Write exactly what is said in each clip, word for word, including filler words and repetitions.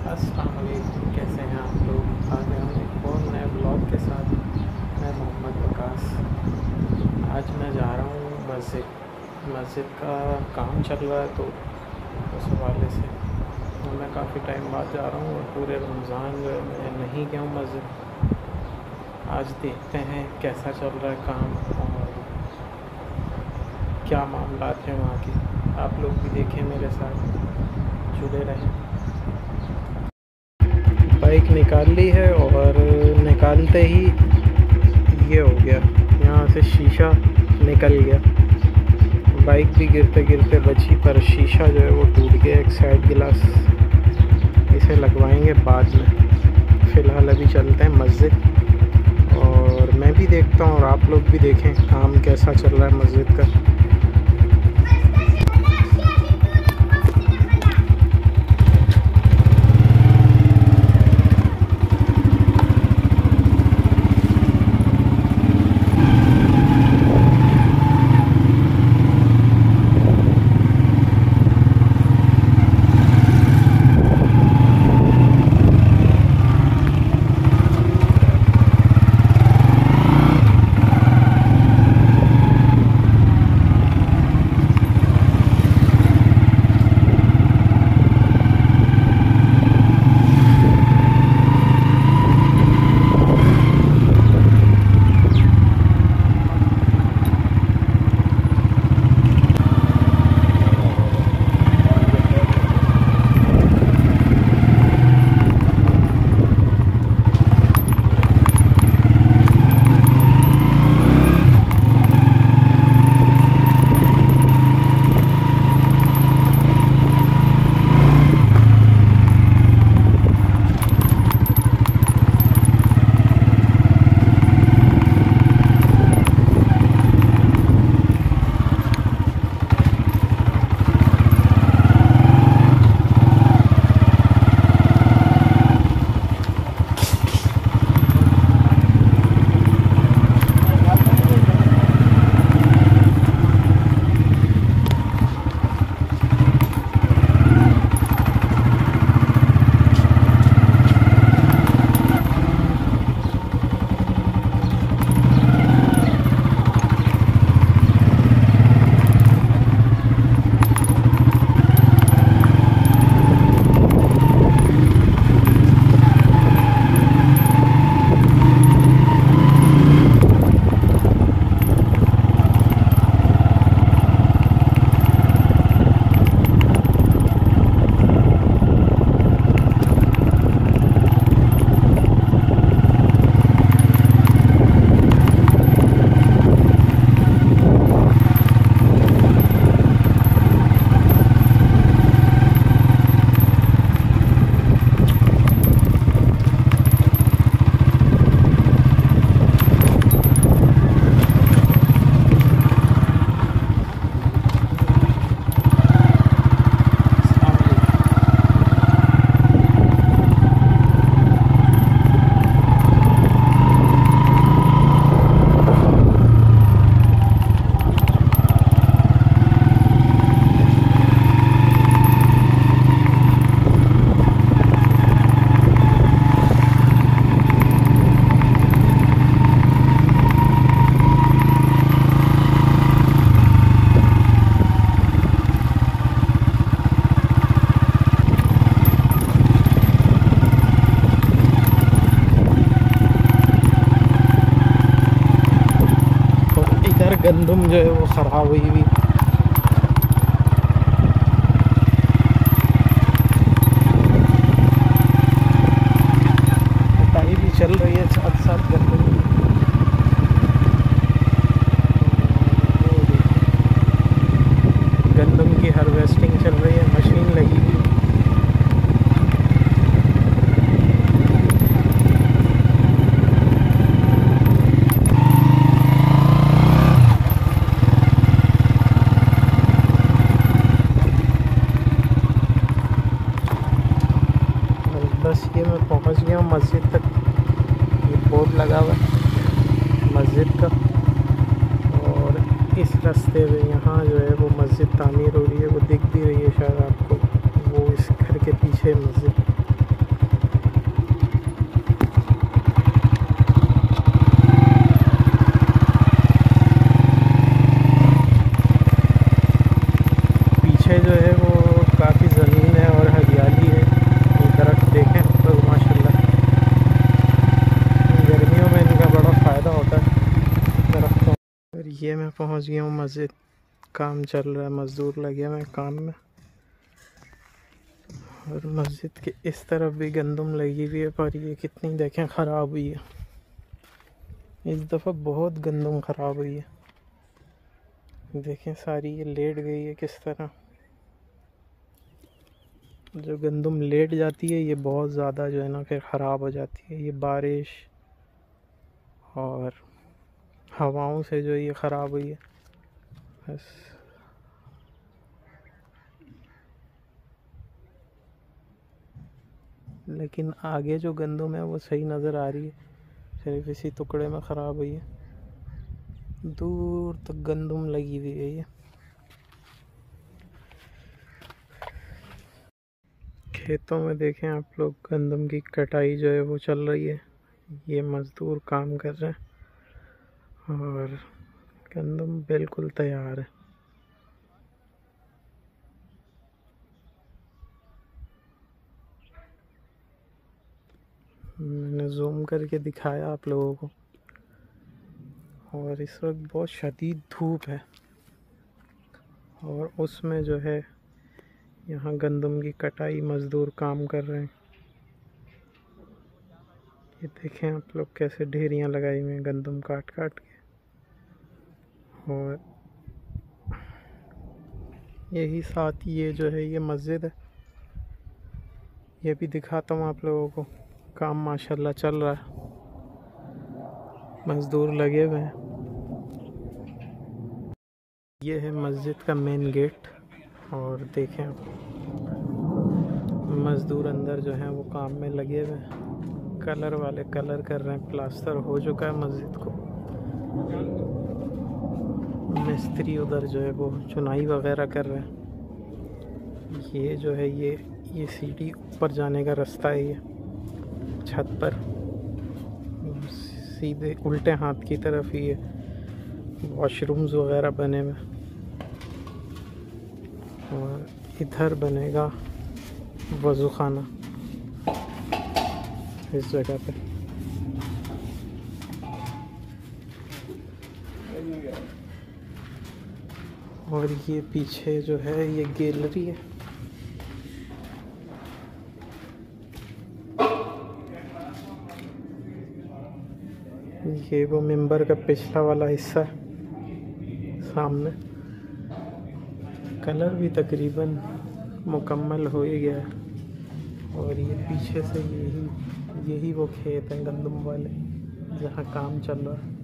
अस्सलाम वालेकुम, कैसे हैं आप लोग। आ गए हम एक और नए ब्लॉग के साथ। मैं मोहम्मद वकास। आज मैं जा रहा हूँ मस्जिद मस्जिद का काम चल रहा है, तो उस हवाले से मैं काफ़ी टाइम बाद जा रहा हूँ और पूरे रमज़ान जो है मैं नहीं गया हूँ मस्जिद। आज देखते हैं कैसा चल रहा है काम और क्या मामलात हैं वहाँ के। आप लोग भी देखें, मेरे साथ जुड़े रहें। बाइक निकाल ली है और निकालते ही ये हो गया, यहाँ से शीशा निकल गया। बाइक भी गिरते गिरते बची, पर शीशा जो है वो टूट गया, एक साइड गिलास। इसे लगवाएंगे बाद में। फ़िलहाल अभी चलते हैं मस्जिद और मैं भी देखता हूँ और आप लोग भी देखें काम कैसा चल रहा है मस्जिद का। गंदम जो है वो ख़राब हुई हुई। कटाई भी चल रही है साथ साथ गंदम। गंदम की हार्वेस्टिंग चल रही है, मशीन लगी हुई। बस ये मैं पहुंच गया हूँ मस्जिद तक। ये बोर्ड लगा हुआ है मस्जिद का, और इस रास्ते में यहाँ जो है वो मस्जिद तामीर हो रही है। वो दिख भी रही है शायद आपको, वो इस घर के पीछे मस्जिद। ये मैं पहुंच गया हूँ मस्जिद। काम चल रहा है, मज़दूर लगे हुए हैं काम में। और मस्जिद के इस तरफ भी गंदम लगी हुई है, पर ये कितनी देखें ख़राब हुई है। इस दफ़ा बहुत गंदम ख़राब हुई है। देखें सारी ये लेट गई है किस तरह। जो गंदम लेट जाती है ये बहुत ज़्यादा जो है ना फिर ख़राब हो जाती है। ये बारिश और हवाओं से जो ये ख़राब हुई है बस। लेकिन आगे जो गंदम है वो सही नज़र आ रही है, सिर्फ इसी टुकड़े में ख़राब हुई है। दूर तक गंदम लगी हुई है। ये खेतों में देखें आप लोग, गंदम की कटाई जो है वो चल रही है। ये मज़दूर काम कर रहे हैं और गंदम बिल्कुल तैयार है। मैंने जूम करके दिखाया आप लोगों को। और इस वक्त बहुत शदीद धूप है और उसमें जो है यहाँ गंदम की कटाई मज़दूर काम कर रहे हैं। ये देखें आप लोग कैसे ढेरियाँ लगाई हुई हैं गंदम काट काट के। और यही साथ ये जो है ये मस्जिद है, ये भी दिखाता हूँ आप लोगों को। काम माशाल्लाह चल रहा है, मज़दूर लगे हुए हैं। ये है मस्जिद का मेन गेट और देखें आप मज़दूर अंदर जो हैं वो काम में लगे हुए हैं। कलर वाले कलर कर रहे हैं, प्लास्टर हो चुका है मस्जिद को। मिस्त्री उधर जो है वो चुनाई वगैरह कर रहे हैं। ये जो है ये ये सीढ़ी ऊपर जाने का रास्ता है। ये छत पर सीधे उल्टे हाथ की तरफ ही है वॉशरूम्स वगैरह बने हुए। और इधर बनेगा वज़ू खाना इस जगह पे। और ये पीछे जो है ये गैलरी है। ये वो मिंबर का पिछला वाला हिस्सा है सामने। कलर भी तकरीबन मुकम्मल हो ही गया है। और ये पीछे से यही यही वो खेत हैं गंदम वाले जहाँ काम चल रहा है।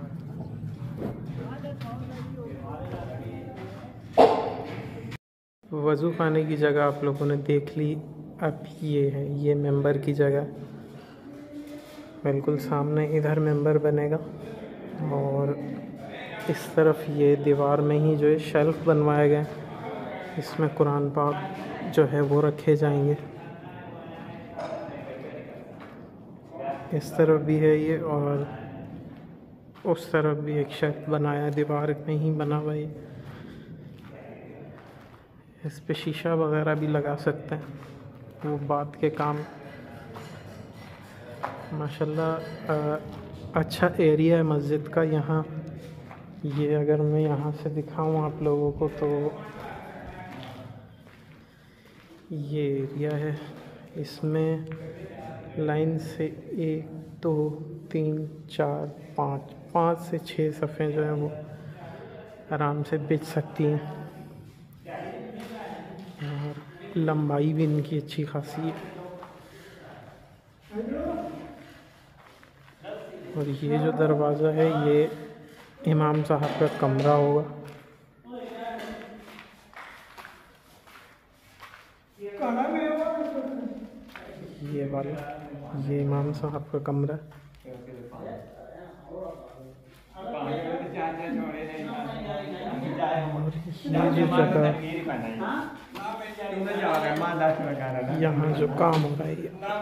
वज़ू खाने की जगह आप लोगों ने देख ली। अब ये है ये मेंबर की जगह, बिल्कुल सामने इधर मेंबर बनेगा। और इस तरफ ये दीवार में ही जो है शेल्फ बनवाए गए, इसमें कुरान पाक जो है वो रखे जाएंगे। इस तरफ भी है ये और उस तरफ भी एक शेल्फ बनाया, दीवार में ही बना हुआ है। इस पे शीशा वगैरह भी लगा सकते हैं, वो बात के काम। माशाल्लाह अच्छा एरिया है मस्जिद का यहाँ। ये अगर मैं यहाँ से दिखाऊँ आप लोगों को तो ये एरिया है, इसमें लाइन से एक दो तीन चार पाँच पाँच से छः सफ़े जो हैं वो आराम से बिछ सकती हैं। और लंबाई भी इनकी अच्छी खासी है। और ये जो दरवाज़ा है ये इमाम साहब का कमरा होगा। ये वाला ये इमाम साहब का कमरा। और ये जो जगह यहाँ जो काम हो रहा है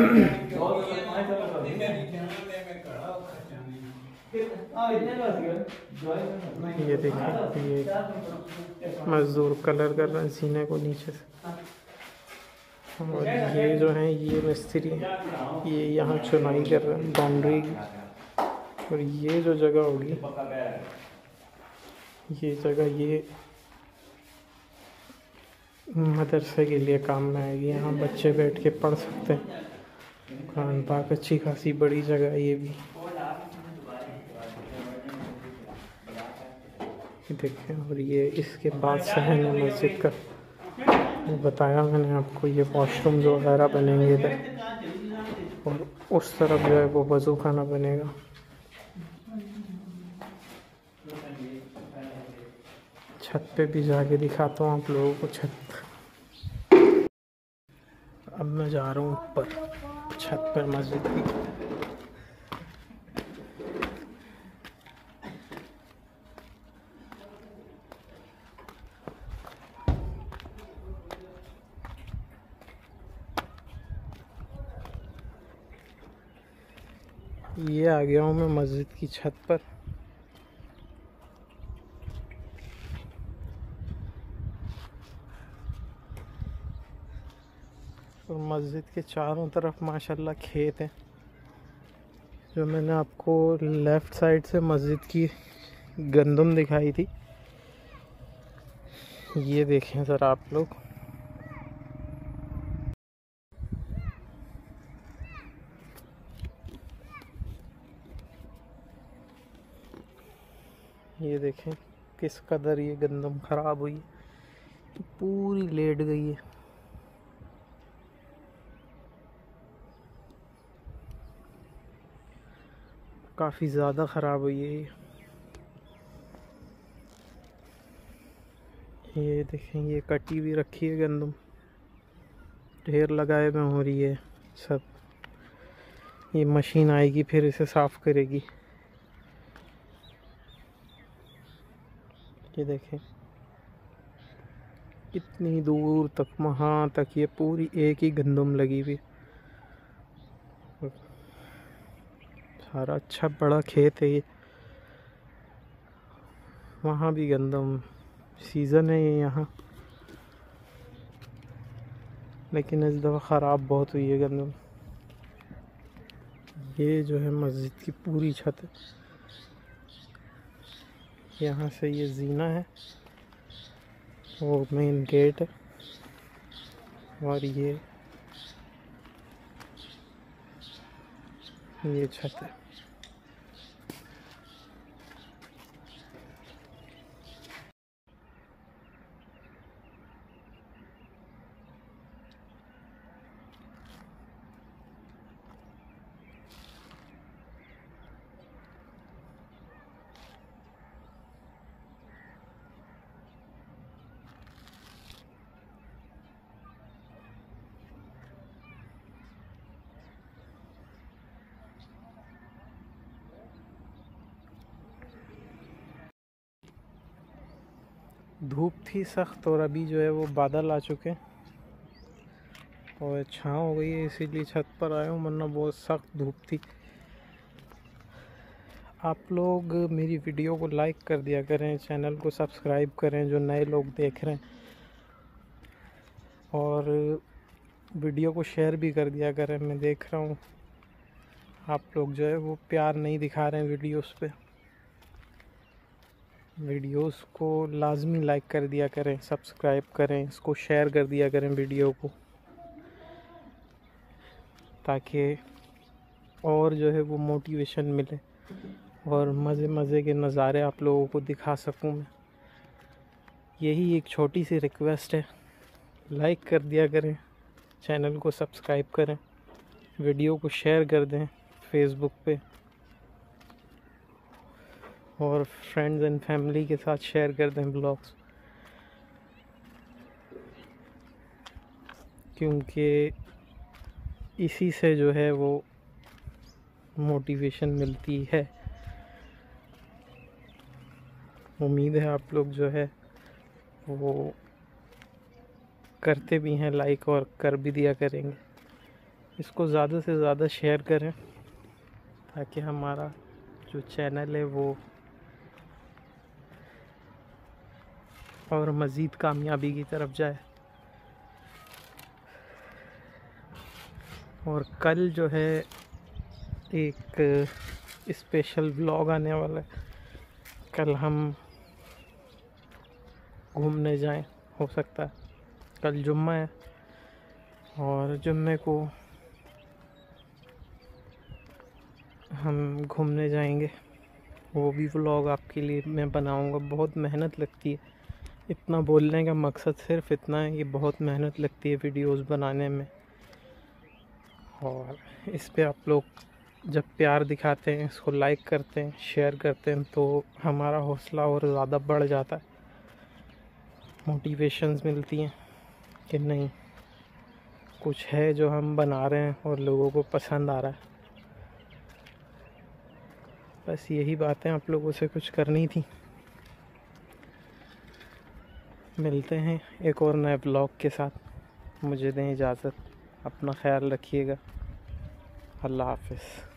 ये देखिए, ये मज़दूर कलर कर रहे हैं सीने को नीचे से। और ये जो हैं ये मिस्त्री ये यहाँ चुनाई कर रहे हैं बाउंड्री की। और ये जो जगह होगी ये जगह ये मदरसे के लिए काम में आएगी। यहाँ बच्चे बैठ के पढ़ सकते हैं कुरान पाक। अच्छी खासी बड़ी जगह है ये भी। देखें, और ये इसके बाद सहन मस्जिद का वो बताया मैंने आपको। ये वॉशरूम जो वगैरह बनेंगे इधर, और उस तरफ जो है वो वज़ू खाना बनेगा। छत पे भी जाके दिखाता हूँ आप लोगों को छत। अब मैं जा रहा हूँ ऊपर छत पर मस्जिद की। ये आ गया हूँ मैं मस्जिद की छत पर। और मस्जिद के चारों तरफ माशाल्लाह खेत हैं। जो मैंने आपको लेफ़्ट साइड से मस्जिद की गंदम दिखाई थी, ये देखें ज़रा आप लोग। ये देखें किस कदर ये गंदम ख़राब हुई, पूरी लेट गई है। काफ़ी ज़्यादा ख़राब हुई है ये। ये देखें, ये कटी भी रखी है गंदम, ढेर लगाए में हो रही है सब। ये मशीन आएगी फिर इसे साफ़ करेगी। ये देखें इतनी दूर तक, वहाँ तक ये पूरी एक ही गंदम लगी हुई। सारा अच्छा बड़ा खेत है ये। वहाँ भी गंदम, सीज़न है ये यहाँ, लेकिन इस दफ़ा ख़राब बहुत हुई है गंदम। ये जो है मस्जिद की पूरी छत है। यहाँ से ये जीना है, वो मेन गेट है, और ये ये छत है। धूप थी सख्त, और अभी जो है वो बादल आ चुके हैं और छाँव हो गई है, इसीलिए छत पर आया हूँ, वरना बहुत सख्त धूप थी। आप लोग मेरी वीडियो को लाइक कर दिया करें, चैनल को सब्सक्राइब करें जो नए लोग देख रहे हैं, और वीडियो को शेयर भी कर दिया करें। मैं देख रहा हूँ आप लोग जो है वो प्यार नहीं दिखा रहे हैं वीडियोस पे। वीडियोस को लाजमी लाइक कर दिया करें, सब्सक्राइब करें, इसको शेयर कर दिया करें वीडियो को, ताकि और जो है वो मोटिवेशन मिले और मज़े मज़े के नज़ारे आप लोगों को दिखा सकूं मैं। यही एक छोटी सी रिक्वेस्ट है, लाइक कर दिया करें, चैनल को सब्सक्राइब करें, वीडियो को शेयर कर दें फेसबुक पे, और फ्रेंड्स एंड फैमिली के साथ शेयर कर दें ब्लॉग्स, क्योंकि इसी से जो है वो मोटिवेशन मिलती है। उम्मीद है आप लोग जो है वो करते भी हैं लाइक, और कर भी दिया करेंगे। इसको ज़्यादा से ज़्यादा शेयर करें ताकि हमारा जो चैनल है वो और मज़ीद कामयाबी की तरफ जाए। और कल जो है एक स्पेशल व्लॉग आने वाला है। कल हम घूमने जाएं, हो सकता है कल जुम्मा है और जुम्मे को हम घूमने जाएंगे। वो भी व्लॉग आपके लिए मैं बनाऊंगा। बहुत मेहनत लगती है, इतना बोलने का मकसद सिर्फ इतना है कि बहुत मेहनत लगती है वीडियोस बनाने में। और इस पे आप लोग जब प्यार दिखाते हैं, इसको लाइक करते हैं, शेयर करते हैं, तो हमारा हौसला और ज़्यादा बढ़ जाता है, मोटिवेशंस मिलती हैं कि नहीं कुछ है जो हम बना रहे हैं और लोगों को पसंद आ रहा है। बस यही बातें आप लोगों से कुछ करनी थी। मिलते हैं एक और नए ब्लॉग के साथ। मुझे दें इजाज़त, अपना ख्याल रखिएगा। अल्लाह हाफ़िज़।